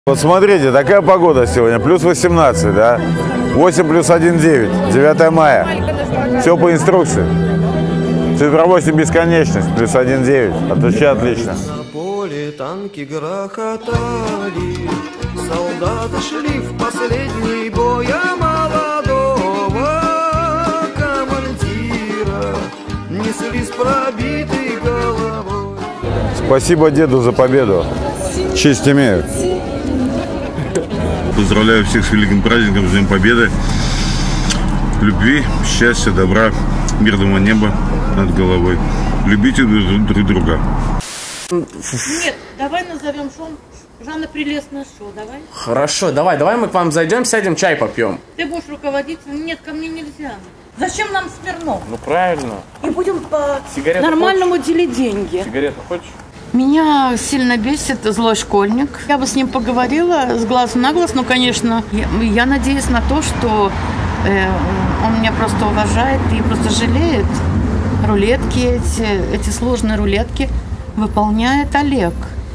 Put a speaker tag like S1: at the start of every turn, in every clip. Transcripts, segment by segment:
S1: Вот смотрите, такая погода сегодня, плюс 18, да? 8 плюс 1, 9, 9 мая. Все по инструкции. Цифра 8 бесконечность, плюс 1, 9. Отвечай отлично.
S2: На поле танки грохотали, солдаты шли в последний бой, а молодого командира несли с пробитой головой.
S1: Спасибо деду за победу. Честь имею.
S3: Поздравляю всех с великим праздником, с Днем Победы. Любви, счастья, добра, мирного неба над головой. Любите друг друга.
S4: Нет, давай назовем шоу Жанна Прелестное шоу, давай.
S5: Хорошо, давай мы к вам зайдем, сядем, чай попьем.
S4: Ты будешь руководить? Нет, ко мне нельзя. Зачем нам Смирнов?
S5: Ну правильно.
S4: И будем по
S5: Сигарету
S4: нормальному делить деньги.
S5: Сигарету хочешь?
S4: Меня сильно бесит злой школьник. Я бы с ним поговорила с глазу на глаз, но, конечно, я надеюсь на то, что он меня просто уважает и просто жалеет. Рулетки, эти сложные рулетки выполняет Олег.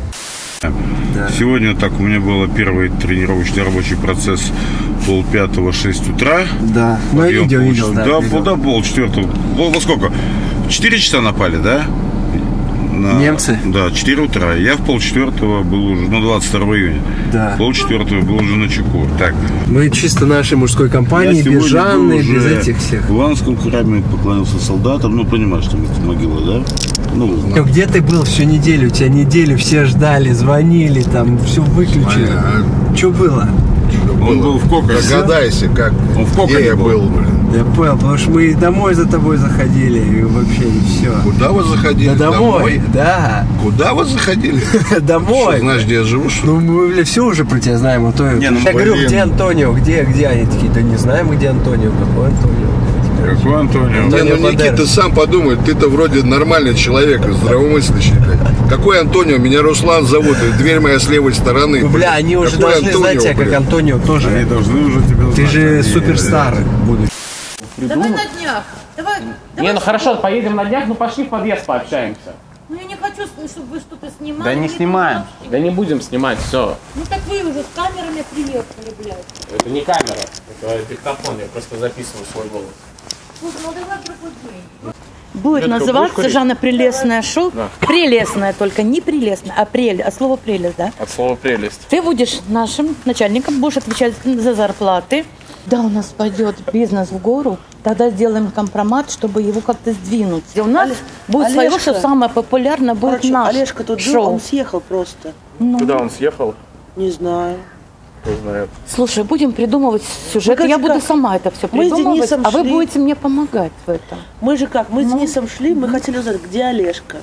S3: Да. Сегодня так у меня был первый тренировочный рабочий процесс 5:30-6 утра.
S6: Да, ну я видел.
S3: Да, полчетвертого. Во сколько? 4 часа напали, да?
S6: Немцы?
S3: Да, 4 утра. Я в 3:30 был уже, 22 июня.
S6: Да.
S3: 3:30 был уже на чеку. Так.
S6: Мы чисто нашей мужской компании, без Жанны, без этих всех.
S3: В Ивановском храме поклонился солдатам. Ну, понимаешь, там это могила, да? Ну,
S6: где ты был всю неделю? Тебя неделю все ждали, звонили, там все выключили. Что было?
S3: Он был в Кокосе.
S7: Догадайся, как
S3: он в Кокосе
S7: я был, блин.
S6: Я понял, потому что мы домой за тобой заходили, и вообще все.
S7: Куда вы заходили?
S6: Да домой, да.
S7: Куда вы заходили?
S6: Домой.
S7: Что, знаешь, где я живу, что ли?
S6: Ну, мы все уже про тебя знаем, Антонио. Я говорю, где Антонио, где? Они такие, да не знаем, где Антонио, какой Антонио.
S3: Какой Антонио?
S7: Не, ну, Никита, ты сам подумай, ты-то вроде нормальный человек, здравомыслящий. Какой Антонио? Меня Руслан зовут, и дверь моя с левой стороны.
S6: Ну, бля, они уже должны знать тебя, как Антонио тоже.
S3: Они должны уже тебя знать.
S6: Ты же суперстар будешь.
S4: Давай на днях. Давай.
S5: Не, ну хорошо, поедем на днях, ну пошли в подъезд пообщаемся.
S4: Ну я не хочу, чтобы вы что-то снимали.
S5: Да не снимаем. Да не будем снимать, все.
S4: Ну так вы уже с камерами приехали, блядь.
S5: Это не камера, это диктофон, я просто записываю свой голос.
S4: Слушай, ну давай другой день. Будет называться Жанна Прелестное шоу. Да. Прелестное только, не прелестное, а слово прелесть, да?
S5: От слова прелесть.
S4: Ты будешь нашим начальником, будешь отвечать за зарплаты. Да, у нас пойдет бизнес в гору, тогда сделаем компромат, чтобы его как-то сдвинуть. И у нас будет свое, что самое популярное будет наше
S8: Олежка тут
S4: шоу.
S8: жил, он съехал просто.
S4: Ну.
S5: Куда он съехал?
S8: Не знаю.
S5: Кто знает.
S4: Слушай, будем придумывать сюжет. Я буду сама это все придумывать, а вы будете мне помогать в этом.
S8: Мы же как, мы с Денисом шли, мы хотели узнать, где Олежка.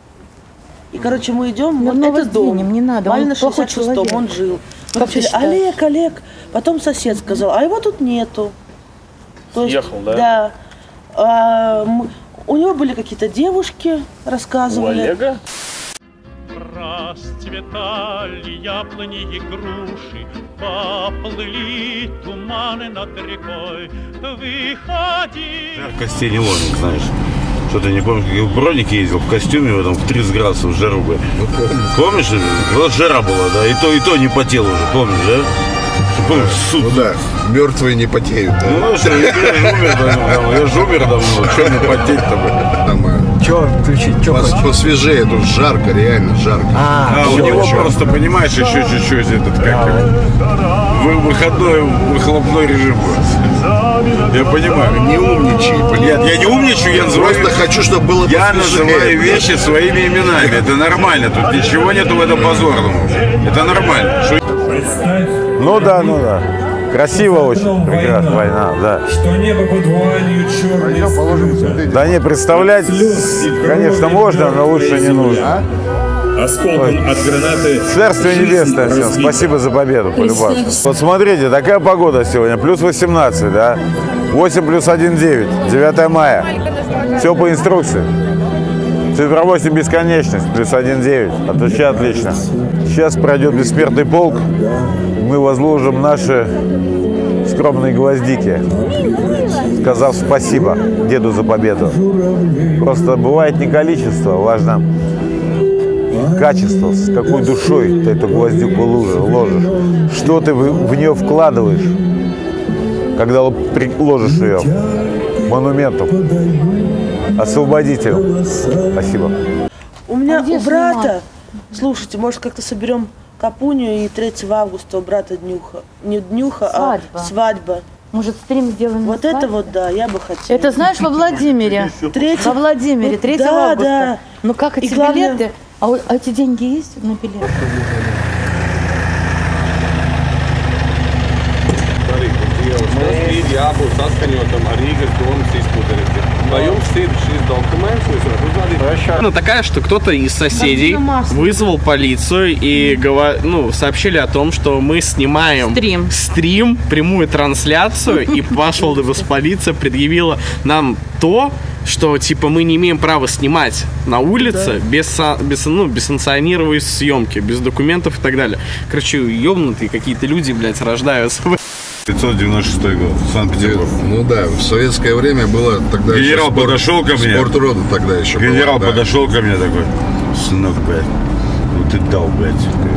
S8: И, короче, мы идем, это дом.
S4: Не надо,
S8: он на 66-м, он жил. Мы хотели, Олег. Потом сосед сказал, а его тут нету.
S5: Съехал, да?
S8: Да. У него были какие-то девушки, рассказывали.
S5: У Олега?
S9: Расцветали яблони и груши, поплыли туманы над рекой. Выходи.
S3: Жар костей не ломит, знаешь. Что ты не помнишь, как я в бронике ездил в костюме в этом в 30 градусов в жару. Помнишь? Вот жара была, да, и то не потел уже, помнишь, да?
S7: Ну да, мертвые не потеют. Да?
S3: Ну что, я же умер давно, что мне потеть-то?
S6: Че включить, что хочешь?
S7: Посвежее, тут жарко, реально жарко.
S3: У него просто, понимаешь, еще чуть-чуть этот, как выходной, выхлопной режим будет. Я понимаю.
S7: Не умничай.
S3: Нет, я не умничаю, я называю...
S7: Просто хочу, чтобы было посвежее.
S3: Я называю вещи своими именами. Это нормально, тут ничего нету в этом позорному. Это нормально.
S1: Ну да. Красиво очень, прекрасно, война, да.
S9: Что небо под вуалью черной.
S1: Да не, представлять, конечно, можно, но лучше не нужно.
S9: Осколком от гранаты.
S1: Царствие небесное всем, спасибо за победу, полюбас. Вот смотрите, такая погода сегодня, плюс 18, да? 8 плюс 1, 9, 9 мая. Все по инструкции. Цифра 8 бесконечность, плюс 1, 9. Отвечай отлично. Сейчас пройдет бессмертный полк. Мы возложим наши скромные гвоздики, сказав спасибо деду за победу. Просто бывает не количество, важно качество, с какой душой ты эту гвоздику ложишь, что ты в нее вкладываешь, когда ложишь ее монументом, освободителем. Спасибо.
S8: У меня у брата, слушайте, может как-то соберем капуню, и 3 августа у брата днюха. Не днюха,
S4: Свадьба.
S8: а свадьба.
S4: Может, стрим сделаем?
S8: Вот это вот, да, я бы хотела.
S4: Это знаешь, во Владимире. Во Владимире, 3
S8: да,
S4: августа.
S8: Да.
S4: Ну как эти билеты? А эти деньги есть на билеты?
S5: Ну, такая, что кто-то из соседей вызвал полицию и сообщили о том, что мы снимаем стрим, прямую трансляцию, и пошел полиция, предъявила нам то, что типа мы не имеем права снимать на улице без санкционированной съемки, без документов и так далее. Короче, ёбнутые какие-то люди, блядь, рождаются.
S3: 596 год, Санкт-Петербург.
S7: Ну да, в советское время было тогда.
S3: Генерал подошел ко мне.
S7: Спортрода тогда еще.
S3: Генерал подошел ко мне такой: сынок, блядь, ну ты дал, блядь.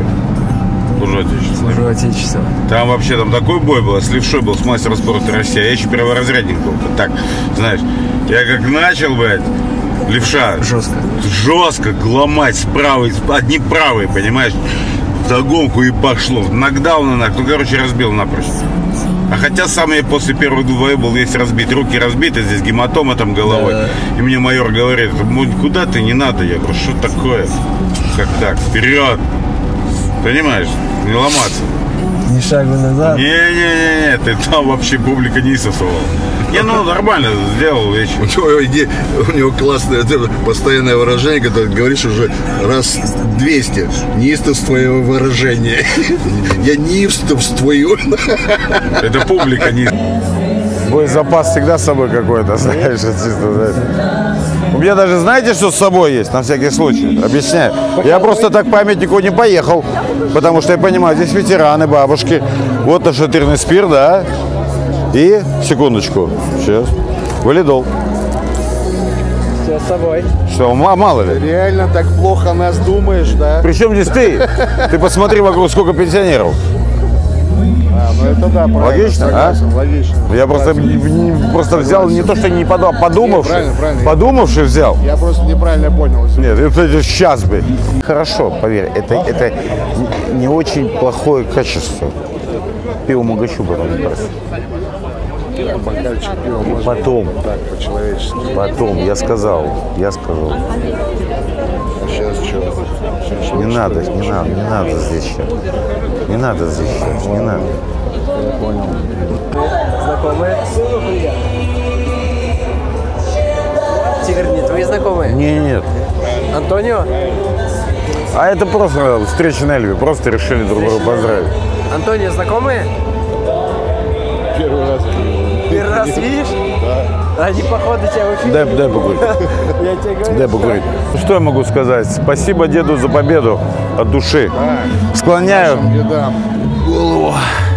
S3: Служу отечеству. Там вообще такой бой был, с левшой был, с мастером спорта России. Я еще перворазрядник был. Так, знаешь, я как начал, блядь, левша. Жестко ломать справа, одни правые, понимаешь? Догонку и пошло. Нокдаун, разбил напрочь. А хотя сам я после первого боя был весь разбит. Руки разбиты, здесь гематома там головой. Да. И мне майор говорит: куда ты, не надо. Я говорю: что такое? Как так? Вперед! Понимаешь? Не ломаться.
S6: Ни шагу назад.
S3: Не, ты там вообще публика неистовствовала. Нормально сделал вещи.
S7: У него классное постоянное выражение, которое говоришь уже раз 200. Неистовствое выражение. Я неистовствую.
S3: Это публика не.
S1: Боезапас всегда с собой какой-то, знаешь, чисто, знаешь. У меня даже, знаете, что с собой есть, на всякий случай? Объясняю. Я просто так к памятнику не поехал, потому что я понимаю, здесь ветераны, бабушки. Вот нашатырный спирт, да? И, секундочку, сейчас, валидол.
S6: Все с собой.
S1: Что, мало ли?
S10: Ты реально так плохо нас думаешь, да?
S1: Причем здесь ты? Ты посмотри вокруг, сколько пенсионеров.
S10: Ну это да, правильно.
S1: Логично,
S10: согласен, логично.
S1: Я просто взял не то, что не подумавши,
S10: правильно.
S1: Подумавши взял.
S10: Я просто неправильно понял.
S1: Нет, это сейчас бы. Хорошо, поверь, это не очень плохое качество. Пиво могачу потом просто.
S10: Бокальчик пива можно.
S1: Потом.
S10: Так, по-человечески.
S1: Потом, я сказал.
S10: А сейчас что?
S1: Не надо здесь сейчас. Не надо здесь сейчас, не надо.
S10: Я понял.
S6: Знакомые? Тигр, не твои знакомые?
S1: Нет.
S6: Антонио?
S1: А это просто встреча на Эльве. Просто решили друг друга поздравить.
S6: Антонио, знакомые?
S10: Первый раз.
S6: Первый раз видишь?
S10: Да.
S6: Они, походу, тебя в эфире.
S1: Дай покурить.
S6: Я тебе говорю.
S1: Дай покурить. Что я могу сказать? Спасибо деду за победу от души.
S10: Да.
S1: Склоняю голову.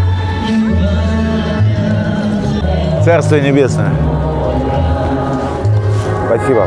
S1: Царствие небесное. Спасибо.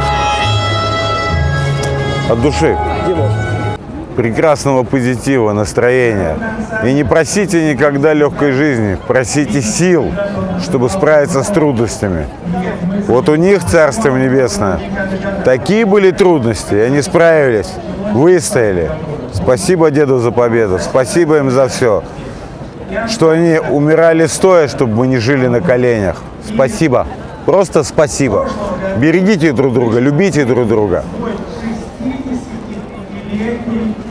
S1: От души. Прекрасного позитива, настроения. И не просите никогда легкой жизни, просите сил, чтобы справиться с трудностями. Вот у них, Царство Небесное, такие были трудности, и они справились, выстояли. Спасибо деду за победу, спасибо им за все, что они умирали стоя, чтобы мы не жили на коленях. Спасибо, просто спасибо. Берегите друг друга, любите друг друга.